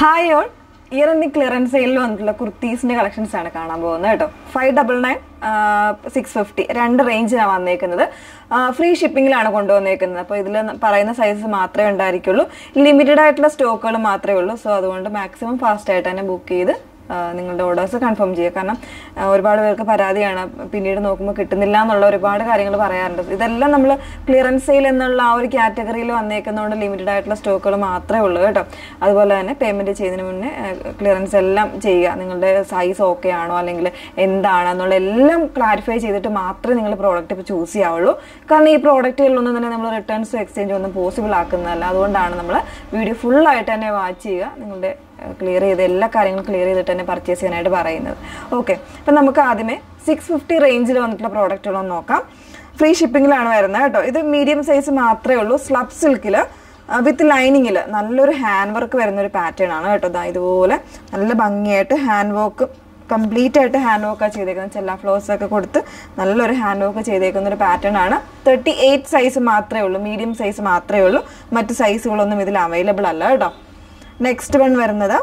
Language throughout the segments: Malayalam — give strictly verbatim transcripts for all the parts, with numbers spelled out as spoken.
Hi all, year end clearance സെയിലിൽ വന്നിട്ടുള്ള കുർത്തീസിന്റെ കളക്ഷൻസ് ആണ് കാണാൻ പോകുന്നത് കേട്ടോ. Five double nine six fifty രണ്ട് റേഞ്ചിലാണ് വന്നേക്കുന്നത്. ഫ്രീ ഷിപ്പിംഗിലാണ് കൊണ്ടുവന്നേക്കുന്നത്. അപ്പോൾ ഇതിൽ പറയുന്ന സൈസ് മാത്രമേ ഉണ്ടായിരിക്കുള്ളൂ. ലിമിറ്റഡ് ആയിട്ടുള്ള സ്റ്റോക്കുകൾ മാത്രമേ ഉള്ളൂ. സോ അതുകൊണ്ട് മാക്സിമം ഫാസ്റ്റ് ആയിട്ട് തന്നെ ബുക്ക് ചെയ്ത് നിങ്ങളുടെ ഓർഡേഴ്സ് കൺഫേം ചെയ്യുക. കാരണം ഒരുപാട് പേർക്ക് പരാതിയാണ്, പിന്നീട് നോക്കുമ്പോൾ കിട്ടുന്നില്ല എന്നുള്ള ഒരുപാട് കാര്യങ്ങൾ പറയാറുണ്ട്. ഇതെല്ലാം നമ്മൾ ക്ലിയറൻസ് സെയിൽ എന്നുള്ള ആ ഒരു കാറ്റഗറിയിൽ വന്നേക്കുന്നതുകൊണ്ട് ലിമിറ്റഡ് ആയിട്ടുള്ള സ്റ്റോക്കുകൾ മാത്രമേ ഉള്ളൂ കേട്ടോ. അതുപോലെ തന്നെ പേയ്മെൻറ്റ് ചെയ്യുന്നതിന് മുന്നേ ക്ലിയറൻസ് എല്ലാം ചെയ്യുക. നിങ്ങളുടെ സൈസ് ഓക്കെ ആണോ അല്ലെങ്കിൽ എന്താണെന്നുള്ള എല്ലാം ക്ലാരിഫൈ ചെയ്തിട്ട് മാത്രമേ നിങ്ങൾ പ്രോഡക്റ്റ് ഇപ്പോൾ ചൂസ് ചെയ്യാവുള്ളൂ. കാരണം ഈ പ്രോഡക്റ്റുകളിലൊന്നും തന്നെ നമ്മൾ റിട്ടേൺസും എക്സ്ചേഞ്ചും ഒന്നും പോസിബിൾ ആക്കുന്നതല്ല. അതുകൊണ്ടാണ് നമ്മൾ വീഡിയോ ഫുള്ളായിട്ട് തന്നെ വാച്ച് ചെയ്യുക. നിങ്ങളുടെ ക്ലിയർ ചെയ്ത് എല്ലാ കാര്യങ്ങളും ക്ലിയർ ചെയ്തിട്ട് തന്നെ പർച്ചേസ് ചെയ്യാനായിട്ട് പറയുന്നത്. ഓക്കെ, അപ്പം നമുക്ക് ആദ്യമേ സിക്സ് ഫിഫ്റ്റി റേഞ്ചിൽ വന്നിട്ടുള്ള പ്രോഡക്റ്റുകളൊന്ന് നോക്കാം. ഫ്രീ ഷിപ്പിങ്ങിലാണ് വരുന്നത് കേട്ടോ. ഇത് മീഡിയം സൈസ് മാത്രമേ ഉള്ളൂ. സ്ലബ് സിൽക്കിൽ വിത്ത് ലൈനിങ്ങിൽ നല്ലൊരു ഹാൻഡ് വർക്ക് വരുന്നൊരു പാറ്റേൺ ആണ് കേട്ടോ. ഇതാ ഇതുപോലെ നല്ല ഭംഗിയായിട്ട് ഹാൻഡ് വർക്ക്, കംപ്ലീറ്റ് ആയിട്ട് ഹാൻഡ് വർക്കാണ് ചെയ്തേക്കുന്നത്. ചെല്ലാ ഫ്ലവേഴ്സ് ഒക്കെ കൊടുത്ത് നല്ലൊരു ഹാൻഡ് വർക്ക് ചെയ്തേക്കുന്ന ഒരു പാറ്റേൺ ആണ്. തേർട്ടി എയ്റ്റ് സൈസ് മാത്രമേ ഉള്ളൂ, മീഡിയം സൈസ് മാത്രമേ ഉള്ളൂ. മറ്റ് സൈസുകളൊന്നും ഇതിൽ അവൈലബിൾ അല്ല കേട്ടോ. നെക്സ്റ്റ് വൺ വരുന്നത്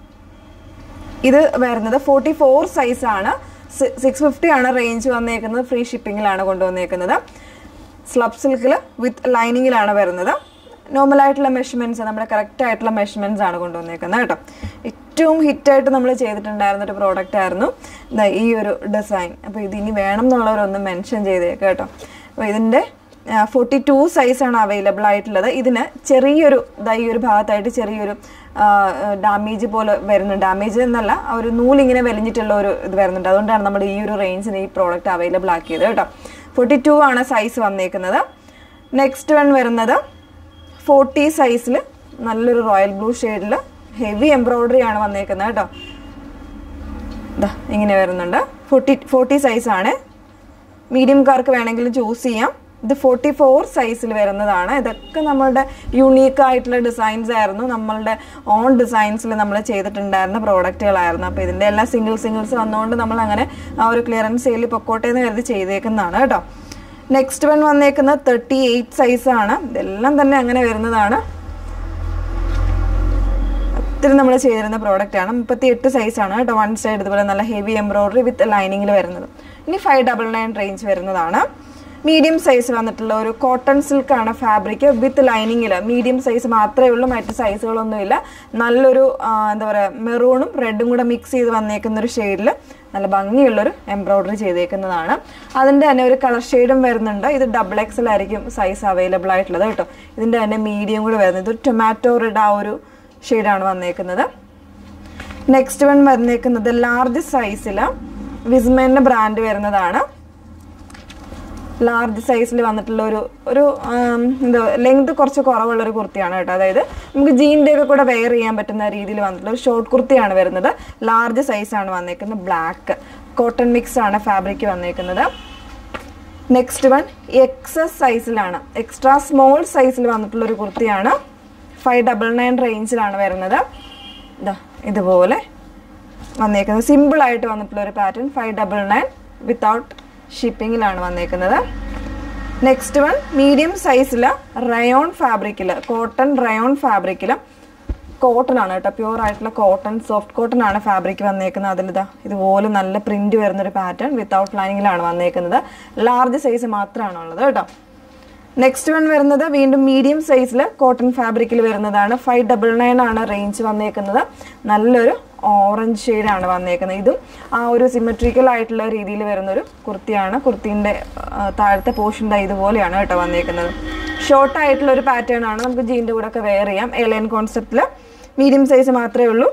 ഇത് വരുന്നത് ഫോർട്ടി ഫോർ സൈസാണ്. സിക്സ് ഫിഫ്റ്റി ആണ് റേഞ്ച് വന്നേക്കുന്നത്. ഫ്രീ ഷിപ്പിങ്ങിലാണ് കൊണ്ടുവന്നേക്കുന്നത്. സ്ലബ് സിൽക്കിൽ വിത്ത് ലൈനിങ്ങിലാണ് വരുന്നത്. നോർമലായിട്ടുള്ള മെഷർമെൻറ്റ്സ്, നമ്മുടെ കറക്റ്റ് ആയിട്ടുള്ള മെഷർമെൻറ്റ്സ് ആണ് കൊണ്ടുവന്നേക്കുന്നത് കേട്ടോ. ഏറ്റവും ഹിറ്റായിട്ട് നമ്മൾ ചെയ്തിട്ടുണ്ടായിരുന്ന ഒരു പ്രോഡക്റ്റ് ആയിരുന്നു ഈ ഒരു ഡിസൈൻ. അപ്പോൾ ഇതിനി വേണം എന്നുള്ളവരൊന്ന് മെൻഷൻ ചെയ്തേക്കാം കേട്ടോ. അപ്പോൾ ഇതിൻ്റെ ഫോർട്ടി ടു സൈസാണ് അവൈലബിൾ ആയിട്ടുള്ളത്. ഇതിന് ചെറിയൊരു ഈ ഒരു ഭാഗത്തായിട്ട് ചെറിയൊരു ഡാമേജ് പോലെ വരുന്നുണ്ട്. ഡാമേജ് എന്നല്ല, ഒരു നൂലിങ്ങനെ വലിഞ്ഞിട്ടുള്ള ഒരു ഇത് വരുന്നുണ്ട്. അതുകൊണ്ടാണ് നമ്മൾ ഈ ഒരു റേഞ്ചിന് ഈ പ്രോഡക്റ്റ് അവൈലബിൾ ആക്കിയത് കേട്ടോ. ഫോർട്ടി ടു ആണ് സൈസ് വന്നേക്കുന്നത്. നെക്സ്റ്റ് വൺ വരുന്നത് ഫോർട്ടി സൈസിൽ നല്ലൊരു റോയൽ ബ്ലൂ ഷെയ്ഡിൽ ഹെവി എംബ്രോയ്ഡറി ആണ് വന്നേക്കുന്നത് കേട്ടോ. ഇതാ ഇങ്ങനെ വരുന്നുണ്ട്. ഫോർട്ടി ഫോർട്ടി സൈസാണ്. മീഡിയംകാർക്ക് വേണമെങ്കിലും ചൂസ് ചെയ്യാം. ഇത് ഫോർട്ടി ഫോർ സൈസിൽ വരുന്നതാണ്. ഇതൊക്കെ നമ്മളുടെ യുണീക്ക് ആയിട്ടുള്ള ഡിസൈൻസ് ആയിരുന്നു. നമ്മളുടെ ഓൺ ഡിസൈൻസിൽ നമ്മൾ ചെയ്തിട്ടുണ്ടായിരുന്ന പ്രോഡക്റ്റുകളായിരുന്നു. അപ്പോൾ ഇതിൻ്റെ എല്ലാം സിംഗിൾ സിംഗിൾസ് വന്നുകൊണ്ട് നമ്മൾ അങ്ങനെ ആ ഒരു ക്ലിയറൻസ് സെയിൽ പൊക്കോട്ടെ എന്ന് കരുതി ചെയ്തേക്കുന്നതാണ് കേട്ടോ. നെക്സ്റ്റ് വൺ വന്നേക്കുന്നത് തേർട്ടി എയ്റ്റ് സൈസാണ്. ഇതെല്ലാം തന്നെ അങ്ങനെ വരുന്നതാണ്. ഒത്തിരി നമ്മൾ ചെയ്തിരുന്ന പ്രോഡക്റ്റാണ്. മുപ്പത്തി എട്ട് സൈസാണ് കേട്ടോ. വൺ സൈഡ് ഇതുപോലെ നല്ല ഹെവി എംബ്രോയ്ഡറി വിത്ത് ലൈനിങ്ങിൽ വരുന്നത്. ഇനി ഫൈവ് ഡബിൾ നയൻ റേഞ്ച് വരുന്നതാണ്. മീഡിയം സൈസ് വന്നിട്ടുള്ള ഒരു കോട്ടൺ സിൽക്കാണ് ഫാബ്രിക് വിത്ത് ലൈനിങ്ങിൽ. മീഡിയം സൈസ് മാത്രമേ ഉള്ളൂ, മറ്റ് സൈസുകളൊന്നുമില്ല. നല്ലൊരു എന്താ പറയുക, മെറൂണും റെഡും കൂടെ മിക്സ് ചെയ്ത് വന്നേക്കുന്ന ഒരു ഷെയ്ഡിൽ നല്ല ഭംഗിയുള്ളൊരു എംബ്രോയ്ഡറി ചെയ്തേക്കുന്നതാണ്. അതിൻ്റെ തന്നെ ഒരു കളർ ഷെയ്ഡും വരുന്നുണ്ട്. ഇത് ഡബിൾ എക്സൽ ആയിരിക്കും സൈസ് അവൈലബിൾ ആയിട്ടുള്ളത് കേട്ടോ. ഇതിൻ്റെ തന്നെ മീഡിയം കൂടെ വരുന്നത് ഇതൊരു ടൊമാറ്റോ റെഡ് ആ ഒരു ഷെയ്ഡാണ് വന്നേക്കുന്നത്. നെക്സ്റ്റ് വൺ വന്നേക്കുന്നത് ലാർജ് സൈസിൽ വിസ്മേൻ്റെ ബ്രാൻഡ് വരുന്നതാണ്. ലാർജ് സൈസിൽ വന്നിട്ടുള്ള ഒരു ഒരു എന്താ ലെങ്ത് കുറച്ച് കുറവുള്ളൊരു കുർത്തിയാണ് കേട്ടോ. അതായത് നമുക്ക് ജീൻ്റെ ഒക്കെ കൂടെ വെയർ ചെയ്യാൻ പറ്റുന്ന രീതിയിൽ വന്നിട്ടുള്ള ഒരു ഷോർട്ട് കുർത്തിയാണ് വരുന്നത്. ലാർജ് സൈസാണ് വന്നേക്കുന്നത്. ബ്ലാക്ക് കോട്ടൺ മിക്സ് ആണ് ഫാബ്രിക് വന്നേക്കുന്നത്. നെക്സ്റ്റ് വൺ എക്സസ് സൈസിലാണ്, എക്സ്ട്രാ സ്മോൾ സൈസിൽ വന്നിട്ടുള്ള ഒരു കുർത്തിയാണ്. ഫൈവ് ഡബിൾ നയൻ റേഞ്ചിലാണ് വരുന്നത്. ഇതാ ഇതുപോലെ വന്നേക്കുന്നത്. സിമ്പിളായിട്ട് വന്നിട്ടുള്ള ഒരു pattern. Five double nine without ഷിപ്പിങ്ങിലാണ് വന്നേക്കുന്നത്. നെക്സ്റ്റ് വൺ മീഡിയം സൈസിൽ റയോൺ ഫാബ്രിക്കിൽ, കോട്ടൺ റയോൺ ഫാബ്രിക്കിൽ, കോട്ടൺ ആണ് കേട്ടോ, പ്യൂർ ആയിട്ടുള്ള കോട്ടൺ, സോഫ്റ്റ് കോട്ടൺ ആണ് ഫാബ്രിക് വന്നേക്കുന്നത്. അതിലിതാ ഇതുപോലെ നല്ല പ്രിന്റ് വരുന്നൊരു പാറ്റേൺ വിത്തൗട്ട് ലൈനിങ്ങിലാണ് വന്നേക്കുന്നത്. ലാർജ് സൈസ് മാത്രമാണ് ഉള്ളത് കേട്ടോ. നെക്സ്റ്റ് വൺ വരുന്നത് വീണ്ടും മീഡിയം സൈസിൽ കോട്ടൺ ഫാബ്രിക്കിൽ വരുന്നതാണ്. ഫൈവ് ഡബിൾ നയൻ ആണ് റേഞ്ച് വന്നേക്കുന്നത്. നല്ലൊരു ഓറഞ്ച് ഷെയ്ഡാണ് വന്നേക്കുന്നത്. ഇതും ആ ഒരു സിമെട്രിക്കൽ ആയിട്ടുള്ള രീതിയിൽ വരുന്നൊരു കുർത്തിയാണ്. കുർത്തീൻ്റെ താഴത്തെ പോർഷൻ ഇതുപോലെയാണ് കേട്ടോ വന്നേക്കുന്നത്. ഷോർട്ട് ആയിട്ടുള്ള ഒരു പാറ്റേൺ ആണ്. നമുക്ക് ജീൻ്റെ കൂടെ ഒക്കെ വെയർ ചെയ്യാം. എലൈൻ കോൺസെപ്റ്റിൽ മീഡിയം സൈസ് മാത്രമേ ഉള്ളൂ.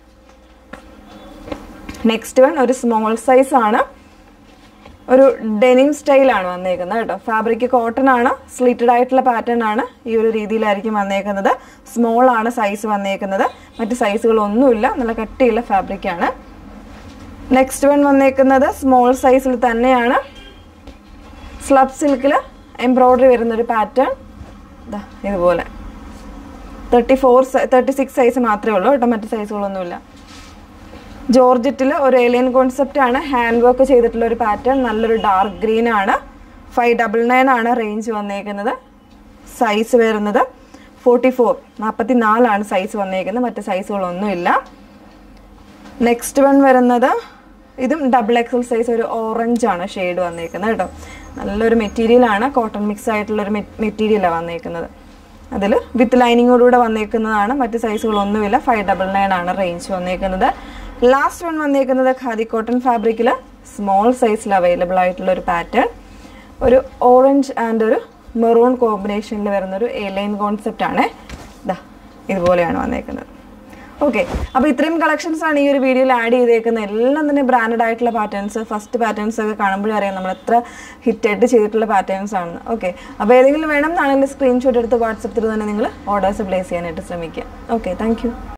നെക്സ്റ്റ് വൺ ഒരു സ്മോൾ സൈസ് ആണ്. ഒരു ഡെനിം സ്റ്റൈലാണ് വന്നേക്കുന്നത് കേട്ടോ. ഫാബ്രിക് കോട്ടൺ ആണ്, സ്ലിറ്റഡ് ആയിട്ടുള്ള പാറ്റേൺ ആണ്. ഈ ഒരു രീതിയിലായിരിക്കും വന്നേക്കുന്നത്. സ്മോൾ ആണ് സൈസ് വന്നേക്കുന്നത്. മറ്റ് സൈസുകളൊന്നുമില്ല, നല്ല കട്ടിയുള്ള ഫാബ്രിക്കാണ്. നെക്സ്റ്റ് വൺ വന്നേക്കുന്നത് സ്മോൾ സൈസിൽ തന്നെയാണ്. സ്ലബ് സിൽക്കിൽ എംബ്രോയ്ഡറി വരുന്നൊരു പാറ്റേൺ ഇതുപോലെ. Thirty four thirty six size മാത്രമേ ഉള്ളൂ കേട്ടോ, മറ്റ് സൈസുകളൊന്നുമില്ല. ജോർജറ്റിൽ ഒരു ഏലിയൻ കോൺസെപ്റ്റ് ആണ്. ഹാൻഡ് വർക്ക് ചെയ്തിട്ടുള്ള ഒരു പാറ്റേൺ. നല്ലൊരു ഡാർക്ക് ഗ്രീൻ ആണ്. ഫൈവ് ഡബിൾ നയൻ ആണ് റേഞ്ച് വന്നേക്കുന്നത്. സൈസ് വരുന്നത് ഫോർട്ടി ഫോർ നാൽപ്പത്തി നാലാണ് സൈസ് വന്നേക്കുന്നത്, മറ്റ് സൈസുകളൊന്നുമില്ല. നെക്സ്റ്റ് വൺ വരുന്നത് ഇതും ഡബിൾ എക്സൽ സൈസ്, ഒരു ഓറഞ്ച് ആണ് ഷെയ്ഡ് വന്നേക്കുന്നത് കേട്ടോ. നല്ലൊരു മെറ്റീരിയലാണ്, കോട്ടൺ മിക്സ് ആയിട്ടുള്ളൊരു മെറ്റീരിയലാണ് വന്നേക്കുന്നത്. അതിൽ വിത്ത് ലൈനിങ്ങോടുകൂടെ വന്നേക്കുന്നതാണ്, മറ്റ് സൈസുകളൊന്നുമില്ല. ഫൈവ് ഡബിൾ നയൻ ആണ് റേഞ്ച് വന്നേക്കുന്നത്. ലാസ്റ്റ് വൺ വന്നേക്കുന്നത് ഖാദി കോട്ടൺ ഫാബ്രിക്കിൽ സ്മോൾ സൈസിൽ അവൈലബിൾ ആയിട്ടുള്ള ഒരു പാറ്റേൺ, ഒരു ഓറഞ്ച് ആൻഡ് ഒരു മെറൂൺ കോമ്പിനേഷനിൽ വരുന്നൊരു എ ലൈൻ കോൺസെപ്റ്റ് ആണ്. ഇതാ ഇതുപോലെയാണ് വന്നേക്കുന്നത്. ഓക്കെ, അപ്പോൾ ഇത്രയും കളക്ഷൻസ് ആണ് ഈ ഒരു വീഡിയോയിൽ ആഡ് ചെയ്തേക്കുന്നത്. എല്ലാം തന്നെ ബ്രാൻഡഡ് ആയിട്ടുള്ള പാറ്റേൺസ്, ഫസ്റ്റ് പാറ്റേൺസ് ഒക്കെ കാണുമ്പോഴേ അറിയാം നമ്മൾ എത്ര ഹിറ്റായിട്ട് ചെയ്തിട്ടുള്ള പാറ്റേൺസ് ആണെന്ന്. ഓക്കെ, അപ്പോൾ ഏതെങ്കിലും വേണം എന്നാണെങ്കിൽ സ്ക്രീൻഷോട്ട് എടുത്ത് വാട്സപ്പിൽ തന്നെ നിങ്ങൾ ഓർഡേഴ്സ് പ്ലേസ് ചെയ്യാനായിട്ട് ശ്രമിക്കുക. Okay, thank U.